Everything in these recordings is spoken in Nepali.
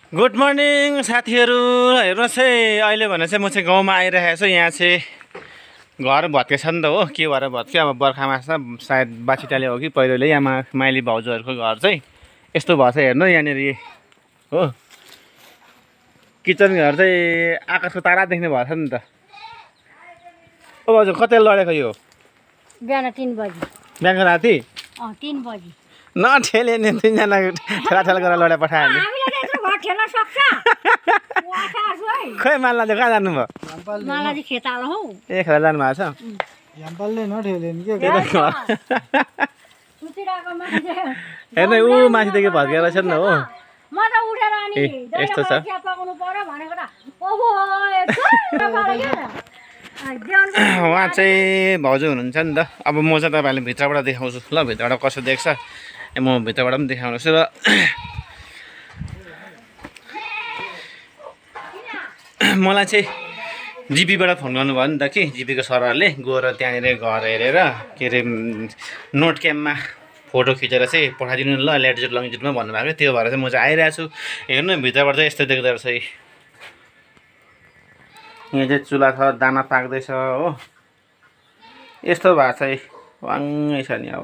गुड मर्निङ साथीहरू। हेर्नुहोस् है, अहिले भने चाहिँ म चाहिँ गाउँमा आइरहेको छु। यहाँ चाहिँ घर भत्केछ नि त हो, के भएर भत्क्यो अब बर्खामा सायद बाछिटाले हो कि पहिरोले यहाँ माइली भाउजूहरूको घर चाहिँ यस्तो भएछ। हेर्नु यहाँनिर हो, किचन घर चाहिँ आकाशको तारा देख्ने भएछ नि त। ओ भाउजू कति लडेको यो? बिहान 3 बजी। बिहानको राति 3 बजी नठेले नि, तिनजना ठेलाठेला गरेर लडा पठायो नि। खै माल्ला चाहिँ कहाँ जानुभयो? खेतालो हौ। ए खेला जानुभएको छ। हेर्नु ऊ माथिदेखि भत्केर छ नि हो। यस्तो छ। उहाँ चाहिँ भाउजू हुनुहुन्छ नि त। अब म चाहिँ तपाईँहरूले भित्रबाट देखाउँछु ल, भित्रबाट कसो देख्छ म भित्रबाट पनि देखाउनुहोस् र। मलाई चाहिँ जिपीबाट फोन गर्नुभयो नि त कि, जिपीको सरहरूले गएर त्यहाँनिर घर हेरेर के अरे नोट क्याममा फोटो खिचेर चाहिँ पठाइदिनु ल, ल्याटिट्युड लङ्गिट्युडमा भन्नुभएको थियो। त्यो भएर चाहिँ म चाहिँ आइरहेको छु। हेर्नु भित्रबाट चाहिँ यस्तो देख्दो रहेछ। यहाँ चाहिँ चुल्हा छ, दाना पाक्दैछ हो। यस्तो भएको चाहिँ वाङ्गै छ नि। अब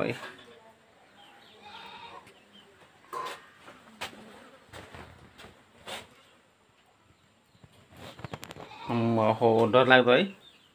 हो डर लाग्दो है।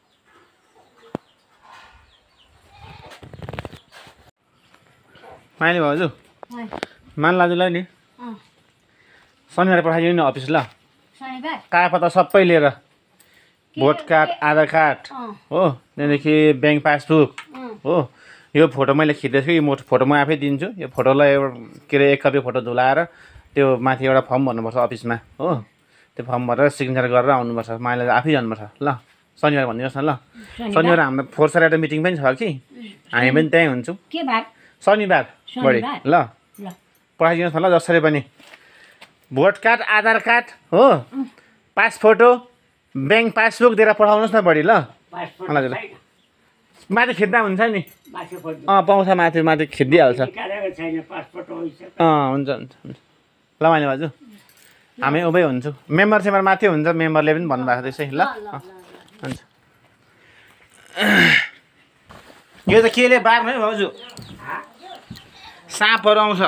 माइली भाउजू मान लाजुलाई नि शनिबार पठाइदिनु नि अफिस ल। कागपत्र सबै लिएर, भोट कार्ड, आधार कार्ड हो, त्यहाँदेखि ब्याङ्क पासबुक हो। यो फोटो मैले खिचेको छु, यो फोटो म आफै दिन्छु। यो फोटोलाई के अरे 1 कपी फोटो धुलाएर त्यो माथि एउटा फर्म भर्नुपर्छ अफिसमा हो। त्यो फर्म भरेर सिग्नेचर गरेर आउनुपर्छ। मैले आफै जानुपर्छ ल। शनिबार भनिदिनुहोस् न ल। शनिबार हाम्रो फोर्सर एउटा मिटिङ पनि छ कि, हामी पनि त्यहीँ हुन्छौँ शनिबार बढी ल। पठाइदिनुहोस् न ल जसरी पनि। भोट कार्ड, आधार कार्ड हो, पास फोटो, ब्याङ्क पासबुक दिएर पठाउनुहोस् न बढी ल। हजुर माथि खिच्दा हुन्छ नि। पाउँछ माथि माथि खिचिदिइहाल्छ। हुन्छ हुन्छ ल माइली भाउजू, हामी उभै हुन्छौँ। मेम्बर सेम्बर माथि हुन्छ, मेम्बरले पनि भन्नुभएको त्यसै ल। हुन्छ। यो त केले बार्नु है भाउजू? साँपहरू आउँछ।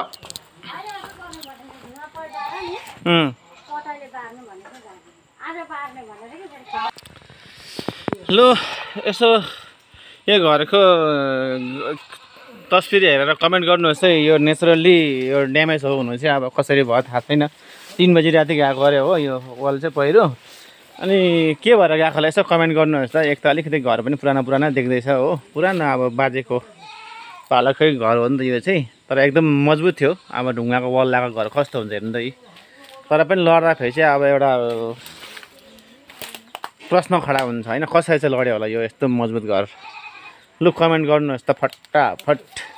लु यसो यो घरको तस्बिर हेरेर कमेन्ट गर्नुहोस् है। यो नेचुरल्ली यो ड्यामेज हो हुनु चाहिँ अब कसरी भयो थाहा छैन। 3 बजी राति गएको अरे हो यो वाल चाहिँ पहिरो। अनि के भएर गएको होला यसो कमेन्ट गर्नुहोस् त। एक त अलिकति घर पनि पुराना देख्दैछ हो, पुरानो अब बाजेको पालकै घर हो नि त यो चाहिँ। तर एकदम मजबुत थियो। अब ढुङ्गाको वाल लगाएको घर कस्तो हुन्छ हेर्नु त यी। तर पनि लड्दाखेरि चाहिँ अब एउटा प्रश्न खडा हुन्छ होइन, कसरी चाहिँ लड्यो होला यो यस्तो मजबुत घर। लु कमेन्ट गर्नुहोस् त फटाफट।